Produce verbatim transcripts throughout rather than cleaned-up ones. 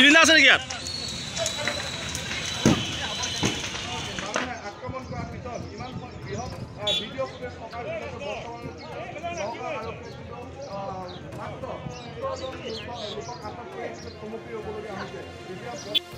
Cylinder আছে নেকি ইয়াত? আক্ৰমণ কৰাৰ পিছত ইমান বৃহৎ ভিডিঅ' ফুটেজ থকাৰ পিছতো বৰ্তমান নগাঁও আৰক্ষীয়ে মাত্ৰ সোতৰজন লোকক আটক কৰি সন্মুখীন হ'বলগীয়া হৈছে। এতিয়া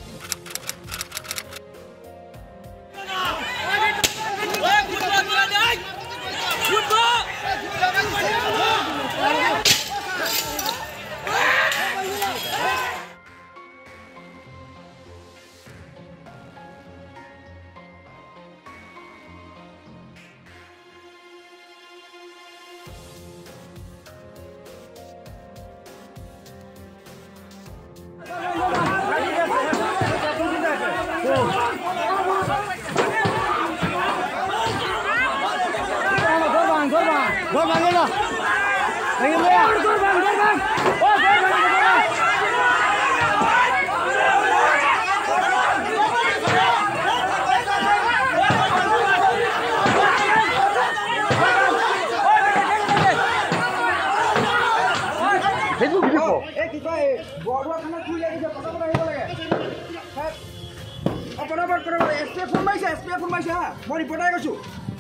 Gol bang, gol bang. Lagi dulu ya. Gol bang, gol bang. Oh, gol bang, gol bang. Facebook video. Eh kita eh, bawa kana kui lagi je, pada pada hidup lagi. Oh, pada pada pada pada. S P phone mai se, S P phone mai se ha. Mau reportai kacu.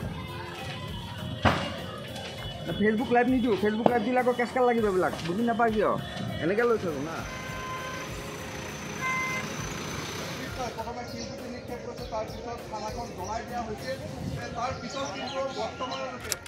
Facebook live निदियो Facebook live दिला को केसकाल लागि बेबलाक बुझि ना पागियो এনেকে লৈ থাকো না প্ৰথমে কিন্তু নিক্ষেপ কৰিছে তাৰ পিছত থানাখন জনাই দিয়া হৈছে তাৰ পিছত কিন্তু বৰ্তমানলৈকে